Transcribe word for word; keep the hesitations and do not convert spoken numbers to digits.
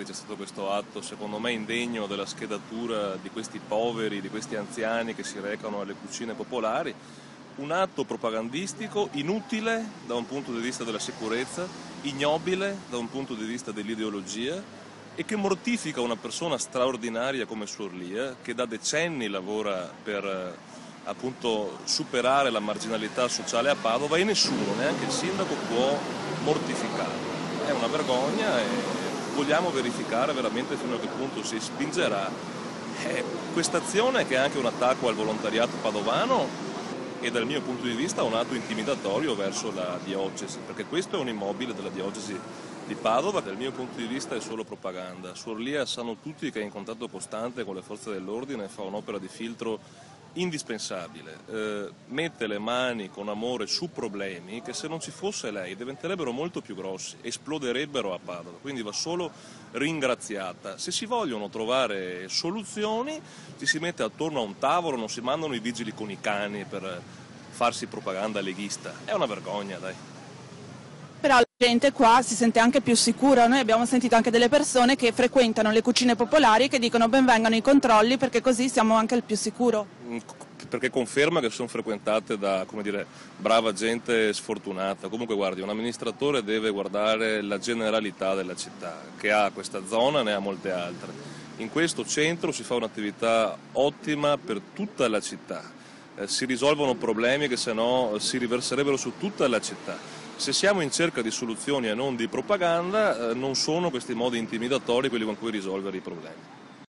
ieri c'è stato questo atto, secondo me indegno della schedatura di questi poveri, di questi anziani che si recano alle cucine popolari, un atto propagandistico inutile da un punto di vista della sicurezza, ignobile da un punto di vista dell'ideologia e che mortifica una persona straordinaria come Suor Lia, che da decenni lavora per appunto superare la marginalità sociale a Padova e nessuno, neanche il sindaco, può mortificarlo. È una vergogna e vogliamo verificare veramente fino a che punto si spingerà. Eh, questa azione, che è anche un attacco al volontariato padovano e dal mio punto di vista un atto intimidatorio verso la diocesi, perché questo è un immobile della diocesi di Padova, dal mio punto di vista è solo propaganda. Suor Lia sanno tutti che è in contatto costante con le forze dell'ordine e fa un'opera di filtro indispensabile, eh, mette le mani con amore su problemi che se non ci fosse lei diventerebbero molto più grossi, esploderebbero a Padova, quindi va solo ringraziata. Se si vogliono trovare soluzioni ci si mette attorno a un tavolo, non si mandano i vigili con i cani per farsi propaganda leghista, è una vergogna, dai. Però la gente qua si sente anche più sicura, noi abbiamo sentito anche delle persone che frequentano le cucine popolari che dicono ben vengano i controlli perché così siamo anche al più sicuro. Perché conferma che sono frequentate da, come dire, brava gente sfortunata. Comunque guardi, un amministratore deve guardare la generalità della città, che ha questa zona, ne ha molte altre. In questo centro si fa un'attività ottima per tutta la città, eh, si risolvono problemi che se no si riverserebbero su tutta la città. Se siamo in cerca di soluzioni e non di propaganda, eh, non sono questi modi intimidatori quelli con cui risolvere i problemi.